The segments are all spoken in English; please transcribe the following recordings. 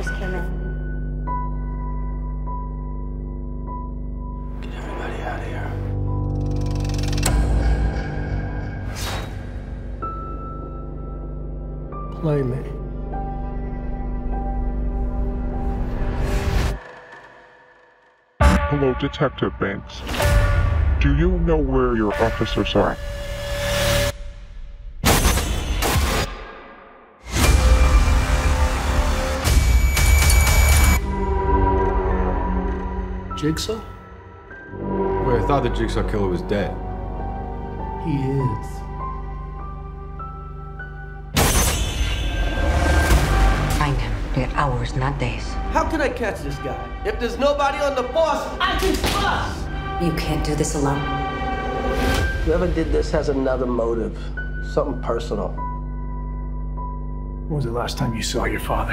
just came in. Get everybody out of here. Play me. Hello, Detective Banks. Do you know where your officers are? Jigsaw? Wait, I thought the Jigsaw killer was dead. He is. Find him. You get hours, not days. How can I catch this guy? If there's nobody on the force, I can bust! You can't do this alone. Whoever did this has another motive. Something personal. When was the last time you saw your father?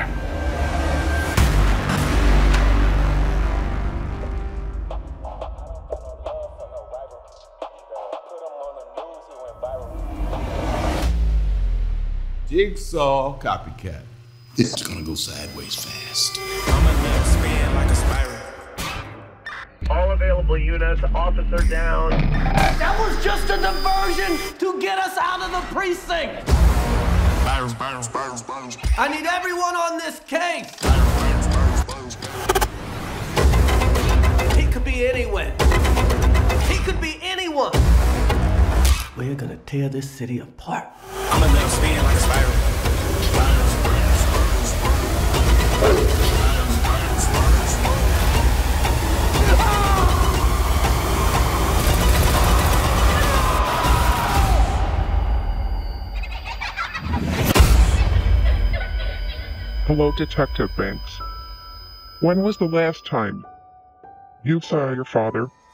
Jigsaw copycat. This is gonna go sideways fast. I'm a next spin like a spiral. All available units, officer down. That was just a diversion to get us out of the precinct! Spirals. I need everyone on this case! He could be anywhere. He could be anyone. We're gonna tear this city apart. I'm a next spin like a spiral. Hello, Detective Banks. When was the last time you saw your father?